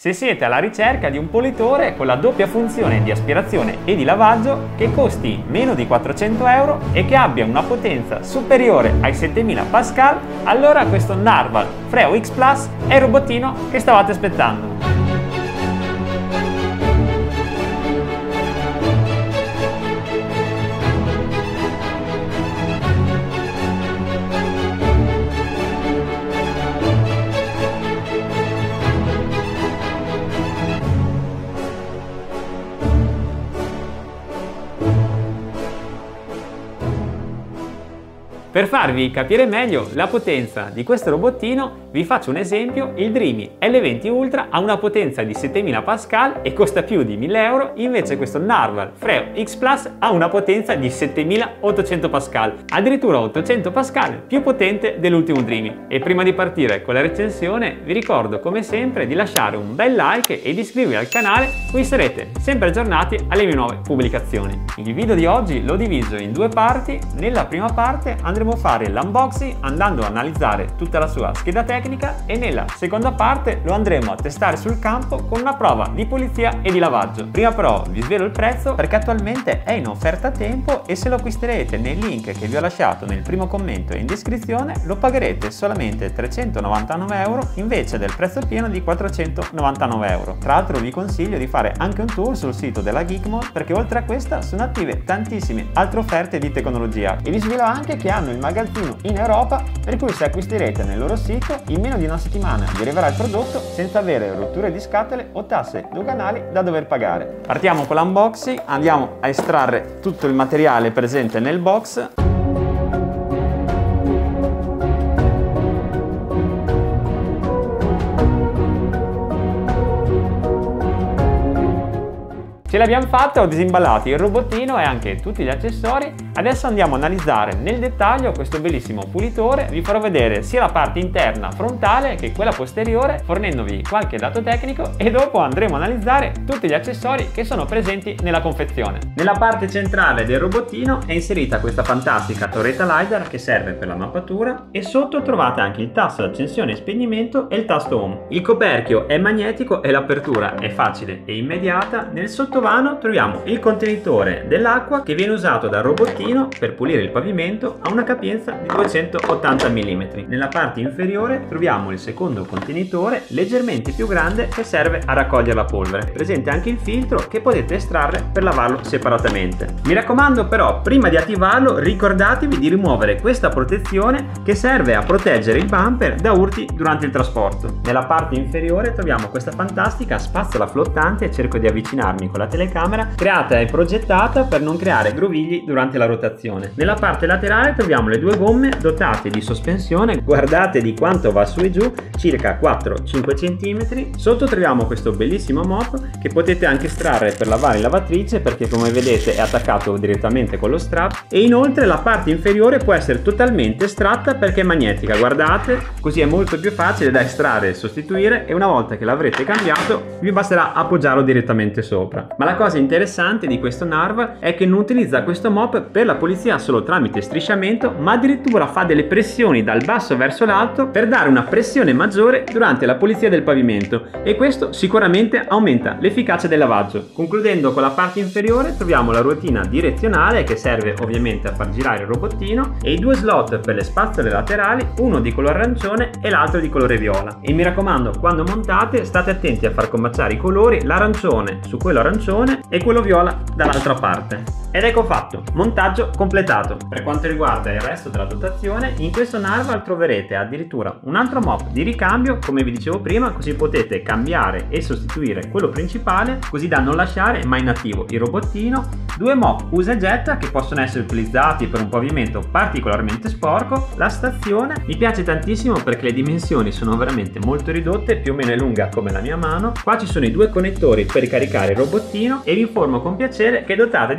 Se siete alla ricerca di un pulitore con la doppia funzione di aspirazione e di lavaggio che costi meno di 400 euro e che abbia una potenza superiore ai 7000 pascal, allora questo Narval Freo X Plus è il robottino che stavate aspettando. Per farvi capire meglio la potenza di questo robottino vi faccio un esempio: il Dreamy L20 Ultra ha una potenza di 7000 pascal e costa più di 1000 euro, invece questo Narval Freo X Plus ha una potenza di 7800 pascal, addirittura 800 pascal più potente dell'ultimo Dreamy. E prima di partire con la recensione vi ricordo come sempre di lasciare un bel like e di iscrivervi al canale, così sarete sempre aggiornati alle mie nuove pubblicazioni. Il video di oggi l'ho diviso in due parti. Nella prima parte andremo a fare l'unboxing andando a analizzare tutta la sua scheda tecnica e nella seconda parte lo andremo a testare sul campo con una prova di pulizia e di lavaggio. Prima però vi svelo il prezzo perché attualmente è in offerta a tempo e se lo acquisterete nel link che vi ho lasciato nel primo commento e in descrizione lo pagherete solamente 399 euro invece del prezzo pieno di 499 euro. Tra l'altro vi consiglio di fare anche un tour sul sito della Geekmall perché oltre a questa sono attive tantissime altre offerte di tecnologia e vi svelo anche che hanno il magazzino in Europa, per cui se acquisterete nel loro sito in meno di una settimana vi arriverà il prodotto senza avere rotture di scatole o tasse doganali da dover pagare. Partiamo con l'unboxing, andiamo a estrarre tutto il materiale presente nel box. Ce l'abbiamo fatta, ho disimballato il robottino e anche tutti gli accessori. Adesso andiamo a analizzare nel dettaglio questo bellissimo pulitore. Vi farò vedere sia la parte interna frontale che quella posteriore, fornendovi qualche dato tecnico e dopo andremo a analizzare tutti gli accessori che sono presenti nella confezione. Nella parte centrale del robottino è inserita questa fantastica torretta LiDAR che serve per la mappatura e sotto trovate anche il tasto accensione e spegnimento e il tasto home. Il coperchio è magnetico e l'apertura è facile e immediata. Nel sottovano troviamo il contenitore dell'acqua che viene usato dal robottino per pulire il pavimento a una capienza di 280 mm. Nella parte inferiore troviamo il secondo contenitore leggermente più grande che serve a raccogliere la polvere. Presente anche il filtro che potete estrarre per lavarlo separatamente. Mi raccomando però, prima di attivarlo ricordatevi di rimuovere questa protezione che serve a proteggere il bumper da urti durante il trasporto. Nella parte inferiore troviamo questa fantastica spazzola flottante, cerco di avvicinarmi con la telecamera, creata e progettata per non creare grovigli durante la rotazione. Nella parte laterale troviamo le due gomme dotate di sospensione, guardate di quanto va su e giù, circa 4-5 cm. Sotto troviamo questo bellissimo mop che potete anche estrarre per lavare in lavatrice perché come vedete è attaccato direttamente con lo strap e inoltre la parte inferiore può essere totalmente estratta perché è magnetica, guardate, così è molto più facile da estrarre e sostituire e una volta che l'avrete cambiato vi basterà appoggiarlo direttamente sopra. Ma la cosa interessante di questo Narval è che non utilizza questo mop per la pulizia solo tramite strisciamento, ma addirittura fa delle pressioni dal basso verso l'alto per dare una pressione maggiore durante la pulizia del pavimento e questo sicuramente aumenta l'efficacia del lavaggio. Concludendo con la parte inferiore troviamo la ruotina direzionale che serve ovviamente a far girare il robottino e i due slot per le spazzole laterali, uno di colore arancione e l'altro di colore viola. E mi raccomando, quando montate state attenti a far combaciare i colori, l'arancione su quello arancione e quello viola dall'altra parte. Ed ecco fatto, montaggio completato. Per quanto riguarda il resto della dotazione, in questo Narval troverete addirittura un altro mop di ricambio, come vi dicevo prima, così potete cambiare e sostituire quello principale, così da non lasciare mai inattivo il robottino, due mop usa e getta che possono essere utilizzati per un pavimento particolarmente sporco, la stazione mi piace tantissimo perché le dimensioni sono veramente molto ridotte, più o meno è lunga come la mia mano, qua ci sono i due connettori per ricaricare il robottino e vi informo con piacere che è dotata di spina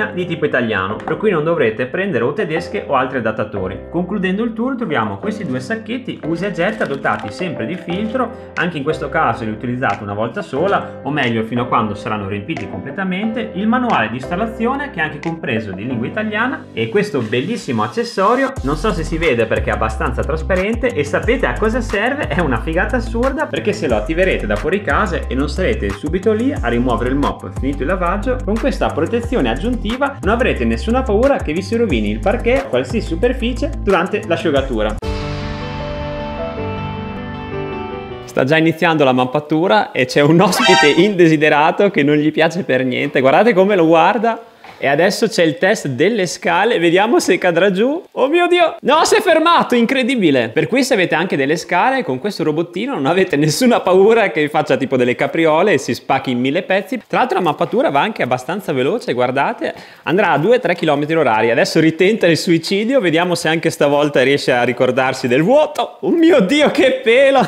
macchina di tipo italiano, per cui non dovrete prendere o tedesche o altri adattatori. Concludendo il tour troviamo questi due sacchetti usa e getta dotati sempre di filtro, anche in questo caso li utilizzate una volta sola, o meglio fino a quando saranno riempiti completamente, il manuale di installazione che è anche compreso di lingua italiana e questo bellissimo accessorio, non so se si vede perché è abbastanza trasparente e sapete a cosa serve? È una figata assurda perché se lo attiverete da fuori casa e non sarete subito lì a rimuovere il mop finito il lavaggio, con questa protezione aggiuntiva non avrete nessuna paura che vi si rovini il parquet o qualsiasi superficie durante l'asciugatura. Sta già iniziando la mappatura e c'è un ospite indesiderato che non gli piace per niente, guardate come lo guarda. E adesso c'è il test delle scale, vediamo se cadrà giù. Oh mio Dio! No, si è fermato, incredibile! Per cui se avete anche delle scale, con questo robottino non avete nessuna paura che vi faccia tipo delle capriole e si spacchi in 1000 pezzi. Tra l'altro la mappatura va anche abbastanza veloce, guardate, andrà a 2-3 km/h. Adesso ritenta il suicidio, vediamo se anche stavolta riesce a ricordarsi del vuoto. Oh mio Dio, che pelo!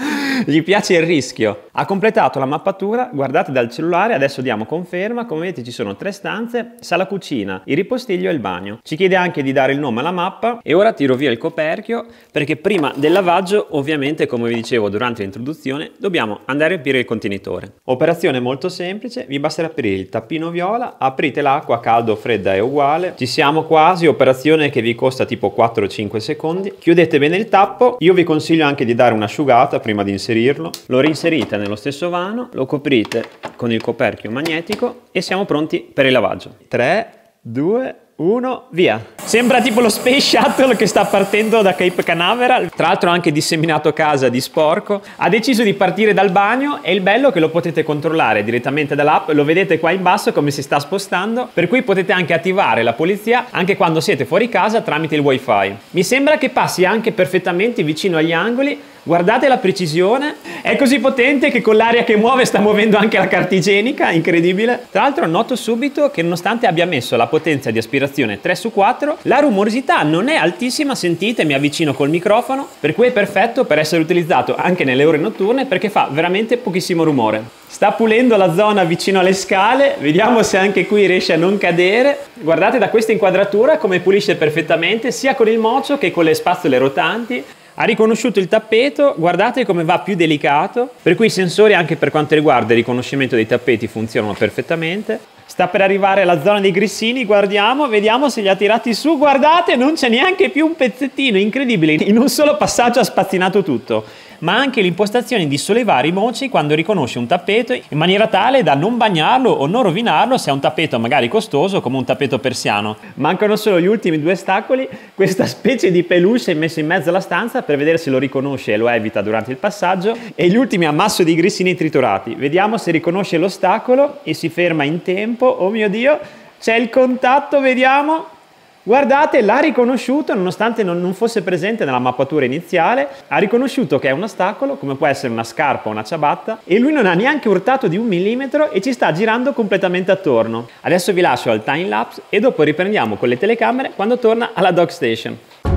Gli piace il rischio. Ha completato la mappatura, guardate dal cellulare, adesso diamo conferma, come vedete ci sono 3 stanze, sala cucina, il ripostiglio e il bagno. Ci chiede anche di dare il nome alla mappa e ora tiro via il coperchio perché prima del lavaggio, ovviamente come vi dicevo durante l'introduzione, dobbiamo andare a riempire il contenitore. Operazione molto semplice, vi basterà aprire il tappino viola, aprite l'acqua, calda o fredda è uguale, ci siamo quasi, operazione che vi costa tipo 4-5 secondi, chiudete bene il tappo, io vi consiglio anche di dare un'asciugata prima di inserirlo, lo reinserite nello stesso vano, lo coprite con il coperchio magnetico e siamo pronti per il lavaggio. 3, 2, 1, via! Sembra tipo lo Space Shuttle che sta partendo da Cape Canaveral, tra l'altro ha anche disseminato casa di sporco. Ha deciso di partire dal bagno e il bello è che lo potete controllare direttamente dall'app, lo vedete qua in basso come si sta spostando, per cui potete anche attivare la polizia anche quando siete fuori casa tramite il wifi. Mi sembra che passi anche perfettamente vicino agli angoli. Guardate la precisione, è così potente che con l'aria che muove sta muovendo anche la carta igienica, incredibile. Tra l'altro noto subito che nonostante abbia messo la potenza di aspirazione 3/4, la rumorosità non è altissima, sentite, mi avvicino col microfono, per cui è perfetto per essere utilizzato anche nelle ore notturne perché fa veramente pochissimo rumore. Sta pulendo la zona vicino alle scale, vediamo se anche qui riesce a non cadere. Guardate da questa inquadratura come pulisce perfettamente sia con il mocio che con le spazzole rotanti. Ha riconosciuto il tappeto, guardate come va più delicato, per cui i sensori anche per quanto riguarda il riconoscimento dei tappeti funzionano perfettamente. Sta per arrivare alla zona dei grissini, guardiamo, vediamo se li ha tirati su, guardate, non c'è neanche più un pezzettino, incredibile, in un solo passaggio ha spazzinato tutto. Ma anche l'impostazione di sollevare i moci quando riconosce un tappeto in maniera tale da non bagnarlo o non rovinarlo se è un tappeto magari costoso come un tappeto persiano. Mancano solo gli ultimi 2 ostacoli, questa specie di peluche messo in mezzo alla stanza per vedere se lo riconosce e lo evita durante il passaggio e gli ultimi ammasso di grissini triturati. Vediamo se riconosce l'ostacolo e si ferma in tempo. Oh mio Dio, c'è il contatto, vediamo. Guardate, l'ha riconosciuto nonostante non fosse presente nella mappatura iniziale, ha riconosciuto che è un ostacolo, come può essere una scarpa o una ciabatta, e lui non ha neanche urtato di 1 millimetro e ci sta girando completamente attorno. Adesso vi lascio al time lapse e dopo riprendiamo con le telecamere quando torna alla dog station.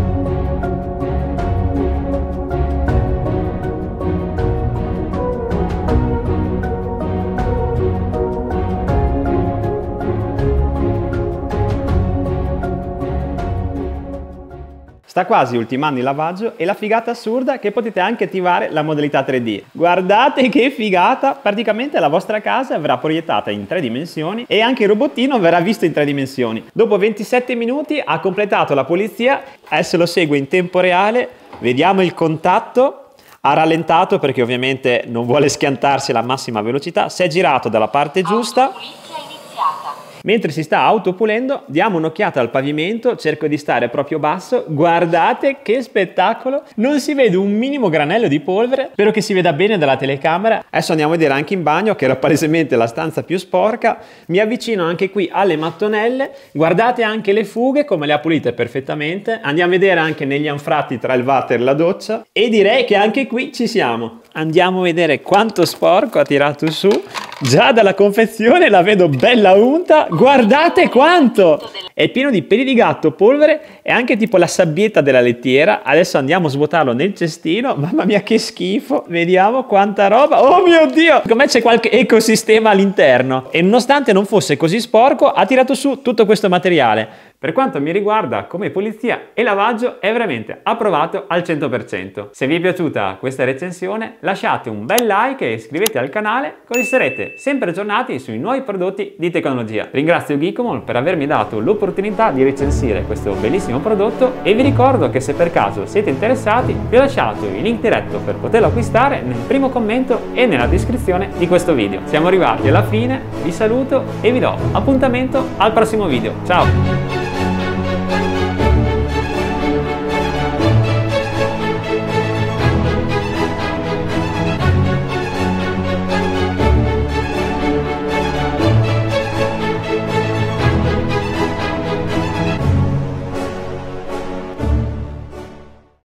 Sta quasi ultimando il lavaggio e la figata assurda è che potete anche attivare la modalità 3D. Guardate che figata! Praticamente la vostra casa verrà proiettata in 3 dimensioni e anche il robottino verrà visto in 3 dimensioni. Dopo 27 minuti ha completato la pulizia, adesso lo segue in tempo reale, vediamo il contatto. Ha rallentato perché ovviamente non vuole schiantarsi alla massima velocità, si è girato dalla parte giusta. Mentre si sta autopulendo, diamo un'occhiata al pavimento, cerco di stare proprio basso, guardate che spettacolo, non si vede un minimo granello di polvere, spero che si veda bene dalla telecamera. Adesso andiamo a vedere anche in bagno, che era palesemente la stanza più sporca, mi avvicino anche qui alle mattonelle, guardate anche le fughe come le ha pulite perfettamente, andiamo a vedere anche negli anfratti tra il water e la doccia e direi che anche qui ci siamo. Andiamo a vedere quanto sporco ha tirato su, già dalla confezione la vedo bella unta, guardate quanto! è pieno di peli di gatto, polvere e anche tipo la sabbietta della lettiera. Adesso andiamo a svuotarlo nel cestino. Mamma mia che schifo, vediamo quanta roba. Oh mio Dio, secondo me c'è qualche ecosistema all'interno e nonostante non fosse così sporco ha tirato su tutto questo materiale. Per quanto mi riguarda, come pulizia e lavaggio è veramente approvato al 100%. Se vi è piaciuta questa recensione lasciate un bel like e iscrivetevi al canale, così sarete sempre aggiornati sui nuovi prodotti di tecnologia. Ringrazio Geekomol per avermi dato l'opportunità di recensire questo bellissimo prodotto e vi ricordo che se per caso siete interessati vi ho lasciato il link diretto per poterlo acquistare nel primo commento e nella descrizione di questo video. Siamo arrivati alla fine, vi saluto e vi do appuntamento al prossimo video. Ciao!